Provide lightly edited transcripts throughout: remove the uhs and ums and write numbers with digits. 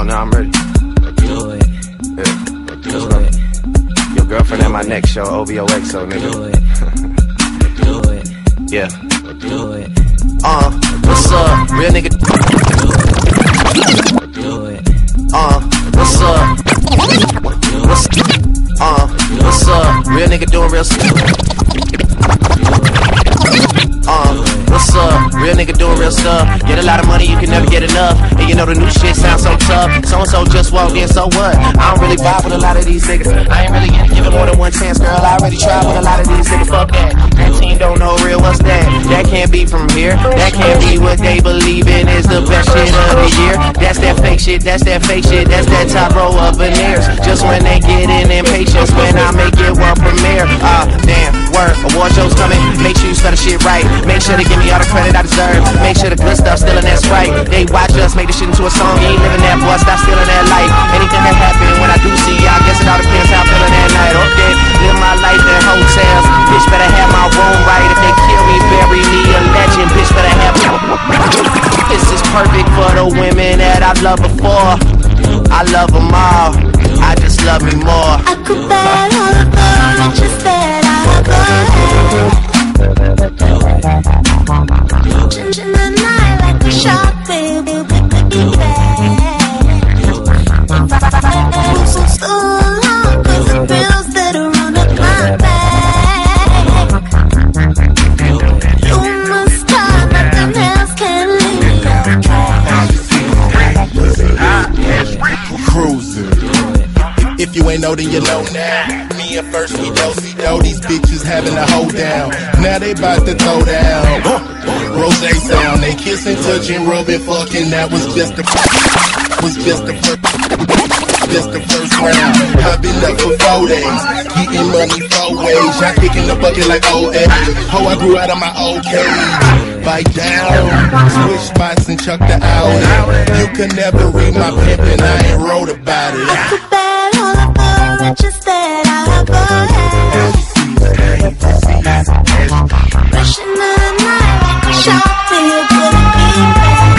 Oh, no, I'm ready. Do it. Yeah. Do it. Your girlfriend at my next show, OVOXO, nigga. Do it. Do it. Yeah. Do it. What's up? Real nigga. Do it. What's up? What's up? Real nigga doing real stuff. What's up? Real nigga doing real stuff. Get a lot of money, you can never get enough. And you know the new shit sounds so tough. So-and-so just walked in, so what? I don't really vibe with a lot of these niggas. I ain't really giving more than one chance, girl. I already tried with a lot of these niggas. Fuck that. That team don't know real, what's that? That can't be from here. That can't be what they believe in is the best shit of the year. That's that fake shit, that's that fake shit. That's that top row of veneers. Just when they get in impatience, when I make it world premiere. Damn, word, award shows coming. Make sure you spell the shit right. Make sure to give me all the credit I deserve. Make sure the good stuff still in that Sprite. They watch us make the shit into a song. You ain't living that, boy, stop stealing that life. Anything that happen when I do see you, I guess it all depends how I'm feeling that night. Okay, live my life in hotels. Bitch better have my room right. If they kill me, bury me a legend. Bitch better have This is perfect for the women that I've loved before. I love them all, I just love me more. I could bet all of the riches that I have. In the night like a shark, baby, so long, cause the bills that run up my back. You must stop, nothing else can leave you. Cruising. If you ain't know, then you know now. Me at first, we do these bitches having a hold down. Now they bout to throw down. Rose sound, they kissing, touching, rubbing, fucking. That was just the first round. I've been up for 4 days, getting money 4 ways. I kicking the bucket like OA. Ho, I grew out of my old cage. Bite down, switch spots and chuck the out. You can never read my pimpin', I ain't wrote about it. I could bet all of the riches that I ever had. Rushing in the night like a shark, baby, couldn't be bad.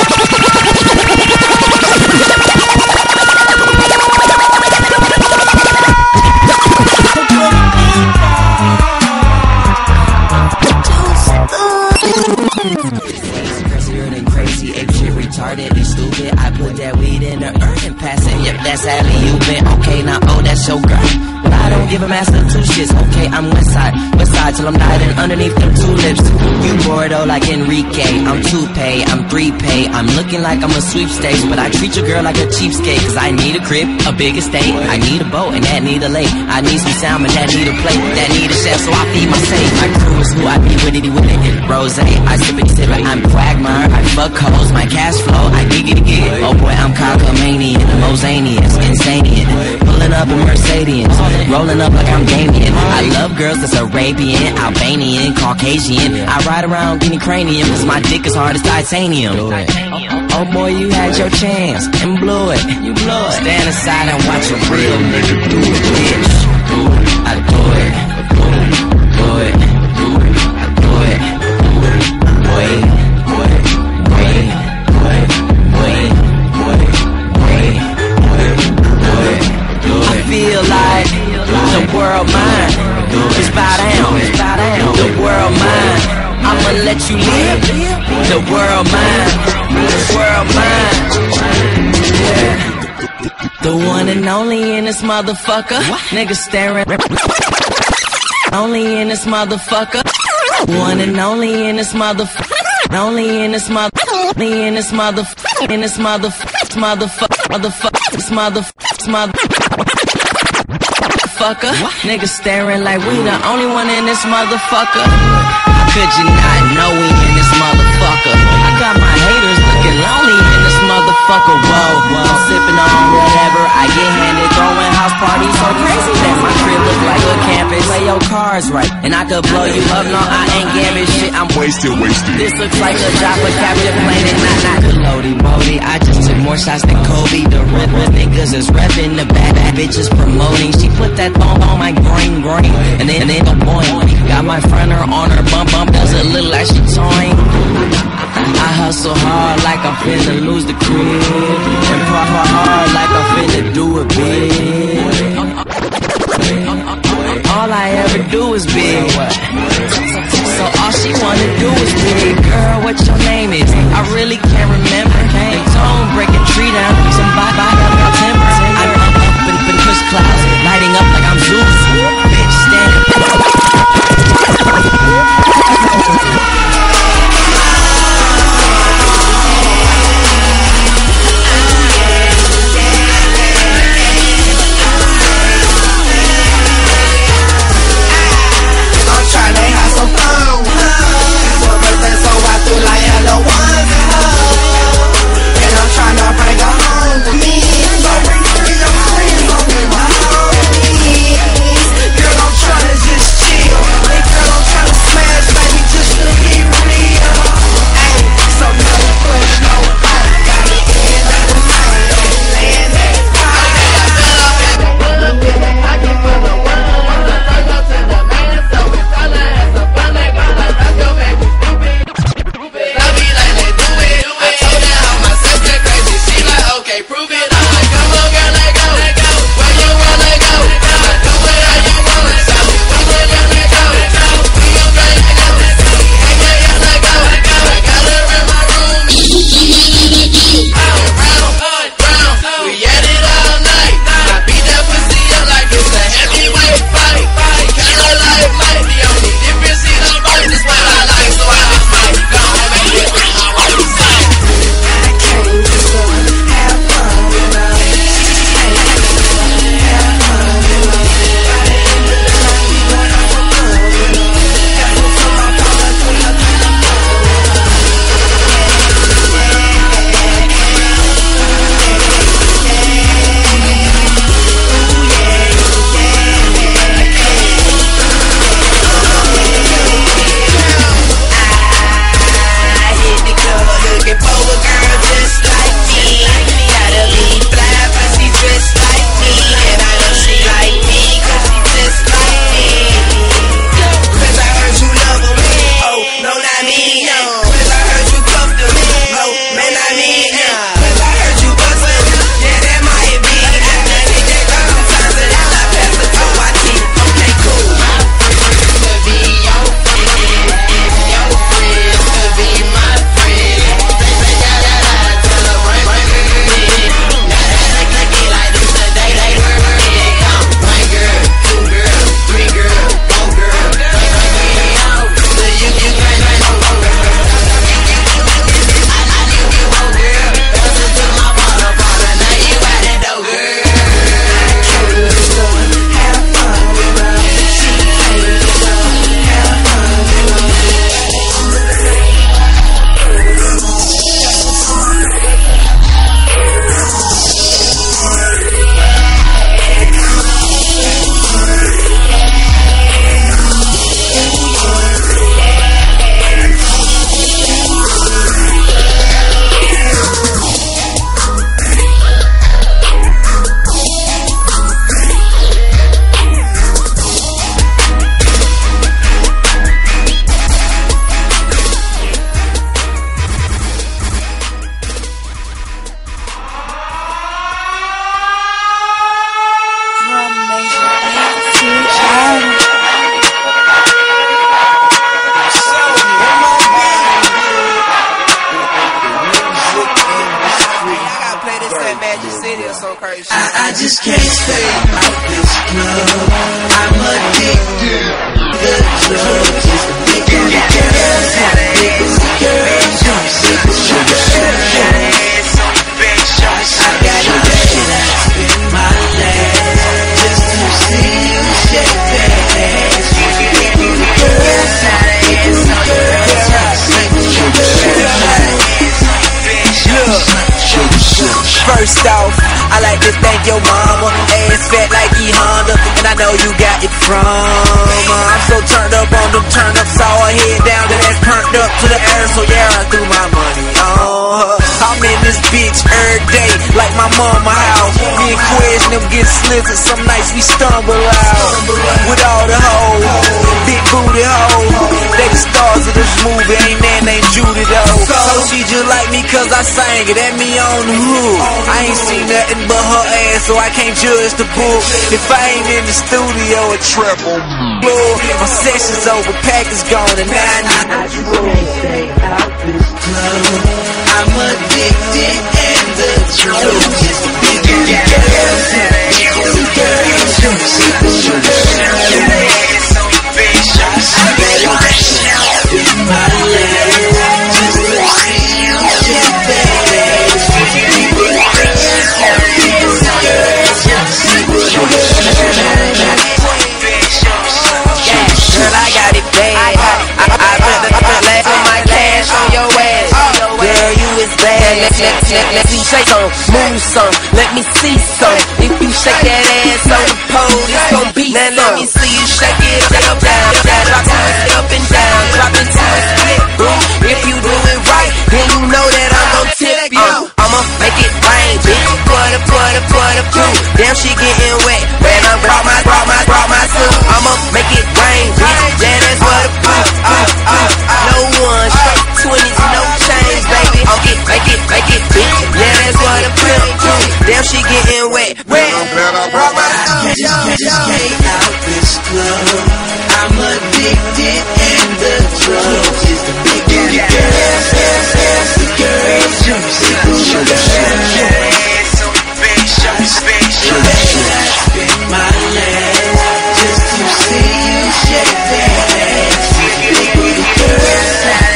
Crazy, ape shit, retarded and stupid. I put that weed in the earth and pass it. Yep, that's alley you been. Okay, now that's your girl. But I don't give a master two shits. Okay, I'm west side till I'm hiding underneath them tulips. You Bordeaux like Enrique. I'm 2-pay, I'm 3-pay. I'm looking like I'm a sweepstakes, but I treat your girl like a cheapskate. Cause I need a crib, a big estate. I need a boat and that need a lake. I need some salmon, that need a plate. That need a chef, so I feed my safe. My crew is who I be with it. Rose, I sip it, I'm quagmire. I fuck hoes, my cash flow, I giggity gig. Oh boy, I'm cockamanian, Mosanians, Insanian. Pulling up in Mercedes, rolling up like I'm Damien. I love girls that's Arabian, Albanian, Caucasian. I ride around getting cranium, cause my dick is hard as titanium. Oh boy, you had your chance and blew it. You blew it. Stand aside and watch a real nigga do it, bitch. I do it. Do it. I do it. Wait. I feel like the world mine. Just bow down. The world mine. I'ma let you live. The world mine. The world mine. Yeah. The one and only in this motherfucker. Niggas staring. Only in this motherfucker. One and only in this motherfucker. Only in this only in this in this motherfucker. Niggas staring like we the only one in this motherfucker. How could you not know we in this motherfucker? I got my haters looking lonely in this motherfucker. Whoa, I'm sipping on whatever I get handed, throwing house parties so crazy that my crib look like a campus. Play your cards right, and I could blow you up. No, I ain't gambit shit. I'm wasted. This looks like a drop of Captain Planet, not Lodi Bodie. I just took more shots than Kobe. The real niggas is repping, the bad bitches promoting. She put that thong on my groin, and then the boy got my front her on her bump. Does it look like she toying? I hustle hard like I'm finna lose the crib, and pop do it big. All I ever do is big. So all she wanna do is big. Girl, what your name is? I really can't remember. The tone breaking tree down. Somebody got my temper. I'm up in push clouds, lighting up like I'm Zeus. Bitch, standing. I just can't stay out this club. I'm addicted to drugs. Bigger girls, bigger girls. I gotta spend my last just to see you shake that ass. First off, I like to thank your mama. Ass fat like E-Honda, and I know you got it from I'm so turned up on them turn-ups, saw her head down, then that's turned up to the air. So yeah, I threw my money on her. I'm in this bitch every day, like my mama house. Me and Quez them get slizzard, some nights we stumble out. With all the hoes, big booty hoes, they the stars of this movie, ain't man named Judy though. So she just like me cause I sang it, at me on the hood. I ain't seen nothing but her ass so I can't judge the book. If I ain't in the studio, a triple floor. My session's over, pack is gone, and now I just can't stay out this club. I'm addicted, and the truth is big girls, Let me shake some, move some, let me see some. If you shake that ass on the pole, it's gon' be now some. Let me see you shake it up, down, drop it up and down, drop it to a split, boom. If you do it right, then you know that I'm gon' tip you. I'ma make it rain, bitch. Putter, damn, she getting wet. When I brought my suit, I'ma make it rain, bitch. Yeah, that's what it do. No one, straight 20s, no change, baby. I'll make it, bitch. Yeah, that's what a pimp do. Damn, she getting wet. I just can't out this club. I'm addicted, and the drug is the big girls, the girls, spend my last just to see you shake that ass. The girls,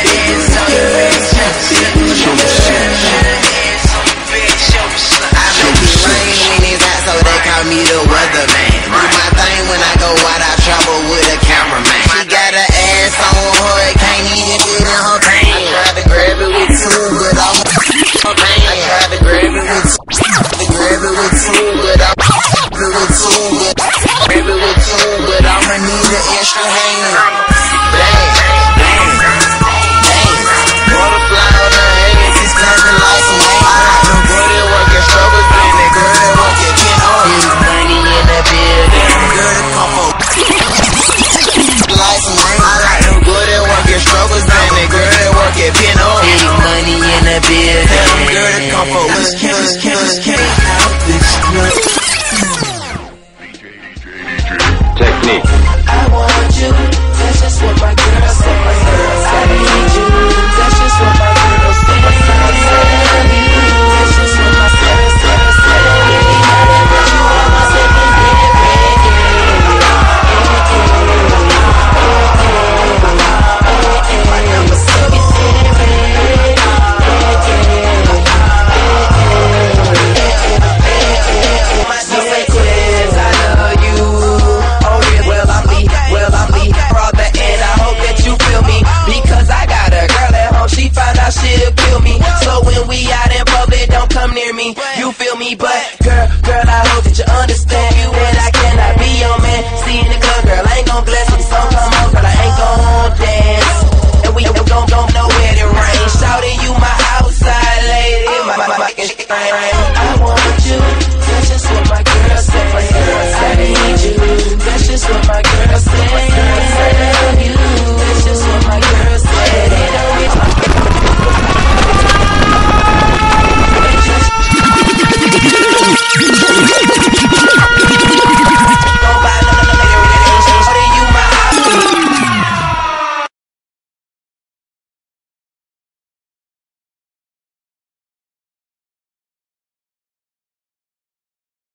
me the weatherman. Do my thing when I go out, I travel with a cameraman. She got her ass on her, it can't even fit in her pants. I tried to grab it with two, but I'm I tried to grab it with two, but I'ma need an extra hand. Butterfly on her head, she's clapping like some man. No girl that work at struggles, man, that girl that work at Ken Hall. Money in the building, girl that come for like some man. I like no girl that work at struggles, man, that girl that work at Ken Hall. Money in the building, girl that come for just can't out this club. Technique. I want you, that's just what my girl says. I need you, that's just what my girl says. That's just what my girl says. You are my second she'll kill me. So when we out in public, don't come near me. You feel me? But girl, I hope that you understand that I cannot be your man. See in the club, girl, I ain't gon' bless. When the song come on, girl, I ain't gon' dance. And we don't know where it rain. Shouting you my outside lady, my fucking thing. I want